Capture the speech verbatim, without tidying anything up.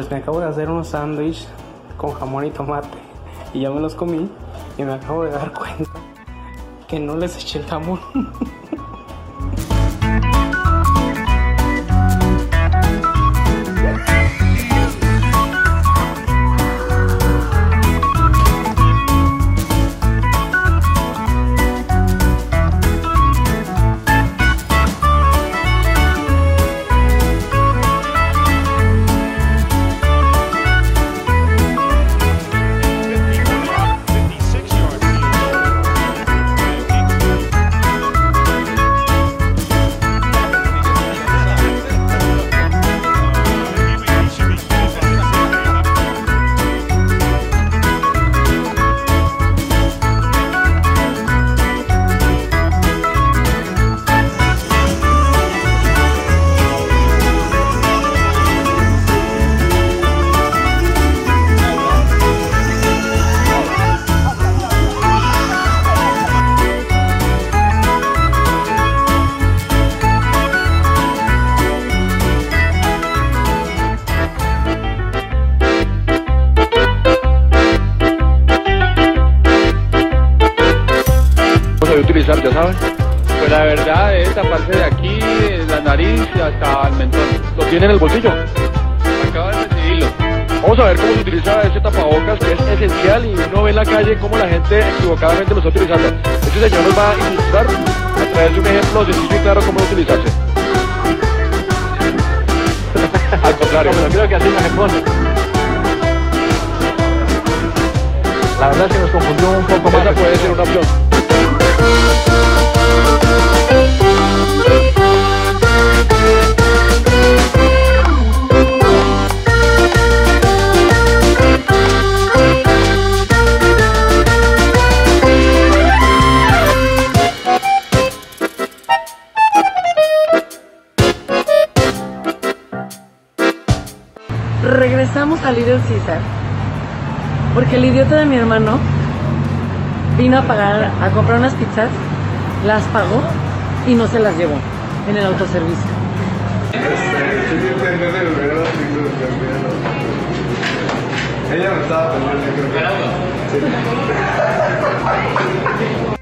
Pues me acabo de hacer unos sándwiches con jamón y tomate y ya me los comí y me acabo de dar cuenta que no les eché el jamón. Utilizar, ya saben. Pues la verdad es taparse de aquí, la nariz hasta el mentón. ¿Lo tiene en el bolsillo? Acaba de decidirlo. Vamos a ver cómo se utiliza ese tapabocas, que es esencial, y uno ve en la calle cómo la gente equivocadamente lo está utilizando. Este señor nos va a ilustrar a través de un ejemplo sencillo y claro cómo utilizarse. Al contrario, pero creo que así no se pone. La verdad es que nos confundió un poco más. Esa puede ser una opción. Regresamos a Little Caesar porque el idiota de mi hermano vino a pagar, a comprar unas pizzas, las pagó y no se las llevó en el autoservicio. Ella me estaba poniendo el micrófono.